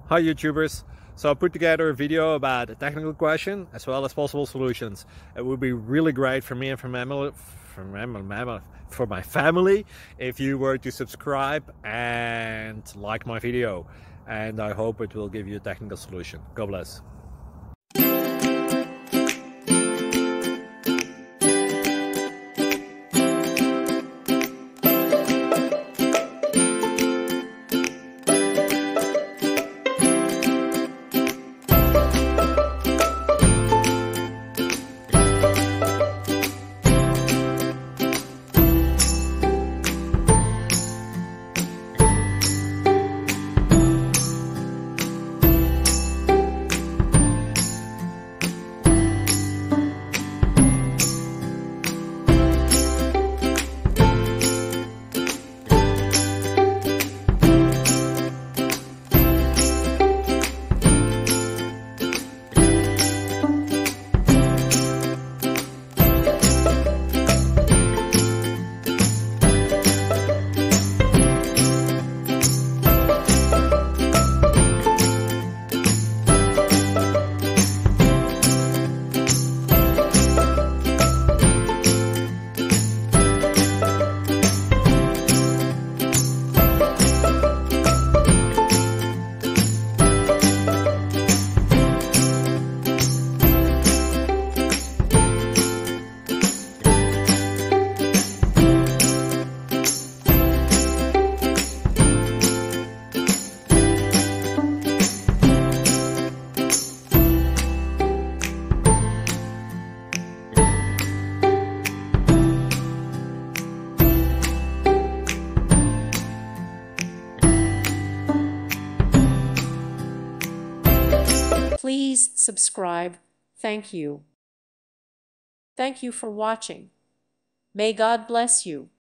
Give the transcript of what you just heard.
Hi YouTubers! So I put together a video about a technical question as well as possible solutions. It would be really great for me and for my family if you were to subscribe and like my video, and I hope it will give you a technical solution. God bless. Please subscribe. Thank you. Thank you for watching. May God bless you.